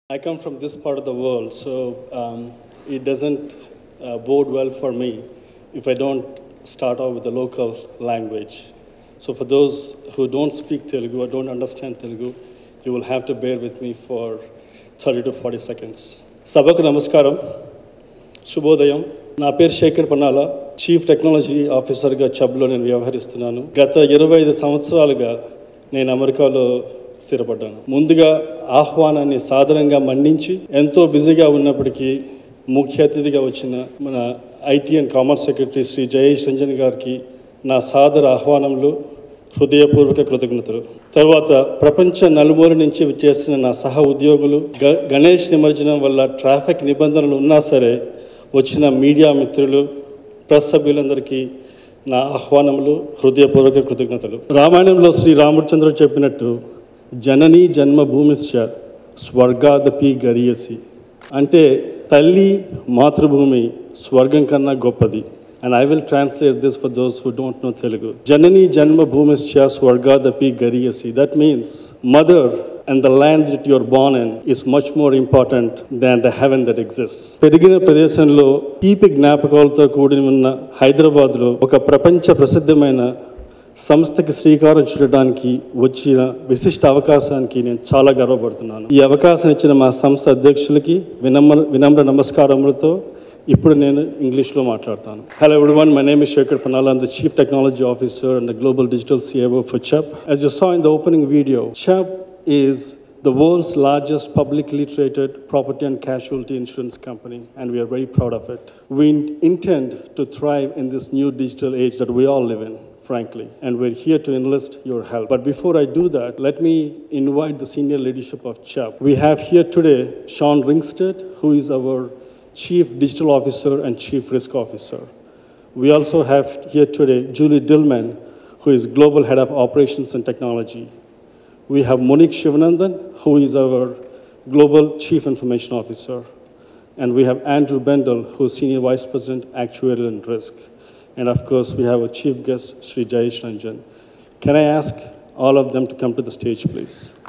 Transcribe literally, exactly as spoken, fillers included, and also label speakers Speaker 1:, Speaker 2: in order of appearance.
Speaker 1: I come from this part of the world, so um, it doesn't uh, bode well for me if I don't start off with the local language. So for those who don't speak Telugu or don't understand Telugu, you will have to bear with me for thirty to forty seconds. Sabaku namaskaram, Shubhodayam. నా పేరు Shekhar Pannala, chief technology ఆఫీసర్గా చబ్లో నేను వ్యవహరిస్తున్నాను. గత ఇరవై ఐదు సంవత్సరాలుగా నేను అమెరికాలో స్థిరపడ్డాను. ముందుగా ఆహ్వానాన్ని సాదరంగా మన్నించి ఎంతో బిజీగా ఉన్నప్పటికీ ముఖ్య అతిథిగా వచ్చిన మన IT and commerce secretary Shri Jayesh Ranjan గారికి నా సాదర ఆహ్వానంలో హృదయపూర్వక కృతజ్ఞతలు. తర్వాత ప్రపంచ నలుమూల నుంచి చేసిన నా సహ ఉద్యోగులు, గ గణేష్ నిమజ్జనం వల్ల ట్రాఫిక్ నిబంధనలు ఉన్నా సరే వచ్చిన మీడియా మిత్రులు, ప్రెస్ సభ్యులందరికీ నా ఆహ్వానములు, హృదయపూర్వక కృతజ్ఞతలు. రామాయణంలో శ్రీ రామచంద్రుడు చెప్పినట్టు జననీ జన్మభూమిశ్చ స్వర్గాదపి గరీయసి అంటే తల్లి మాతృభూమి స్వర్గం కన్నా గొప్పది. And I will translate this for those who don't know Telugu. Janani janma bhumischa swargadapi gariyasi. That means mother and the land that you are born in is much more important than the heaven that exists. పెరిగిన ప్రదేశంలో తీపి జ్ఞాపకాలతో కూడి ఉన్న హైదరాబాద్లో ఒక ప్రపంచ ప్రసిద్ధమైన సంస్థకి శ్రీకారం చుట్టడానికి వచ్చిన విశిష్ట అవకాశానికి నేను చాలా గర్వపడుతున్నాను. ఈ అవకాశం ఇచ్చిన మా సంస్థ అధ్యక్షులకి వినమ్ర వినమ్ర నమస్కారములతో ఇప్పుడు నేను ఇంగ్లీష్లో మాట్లాడతాను. Hello everyone, my name is Shekar Pannala. I'm the Chief Technology Officer and the Global Digital C I O for Chubb. As you saw in the opening video, Chubb is the world's largest publicly traded property and casualty insurance company, and we are very proud of it. We intend to thrive in this new digital age that we all live in, frankly, and we're here to enlist your help. But before I do that, let me invite the senior leadership of Chubb. We have here today Sean Ringstead, who is our Chief Digital Officer and Chief Risk Officer. We also have here today Julie Dillman, who is Global Head of Operations and Technology. We have Monique Shivanandan, who is our Global Chief Information Officer. And we have Andrew Bendel, who is Senior Vice President, Actuarial and Risk. And of course, we have our chief guest, Sri Jayesh Ranjan. Can I ask all of them to come to the stage, please?